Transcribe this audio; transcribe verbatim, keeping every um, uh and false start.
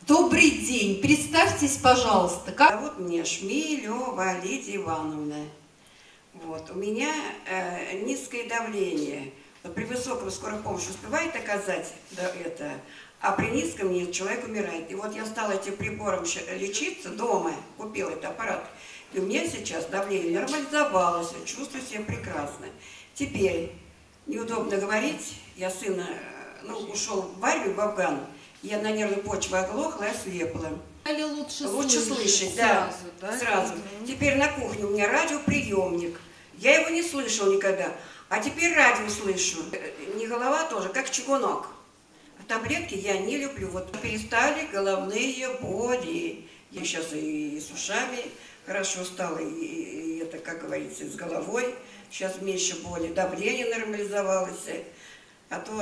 Добрый день. Представьтесь, пожалуйста. Как... Зовут меня Шмелева Лидия Ивановна. Вот. У меня э, низкое давление. Вот при высоком скорой помощи успевает оказать да, это, а при низком нет, человек умирает. И вот я стала этим прибором лечиться дома, купила этот аппарат. И у меня сейчас давление нормализовалось, чувствую себя прекрасно. Теперь неудобно говорить, я сына, ну, ушел в армию, в Афган, я на нервной почве оглохла и ослепла. Или лучше, лучше слышать, слышать да, сразу, да? сразу. Угу. Теперь на кухне у меня радиоприемник. Я его не слышал никогда, а теперь радио слышу. Не голова тоже, как чугунок. А таблетки я не люблю. Вот перестали головные боли. Я сейчас и с ушами хорошо стало, и, и это, как говорится, с головой. Сейчас меньше боли, давление нормализовалось. А то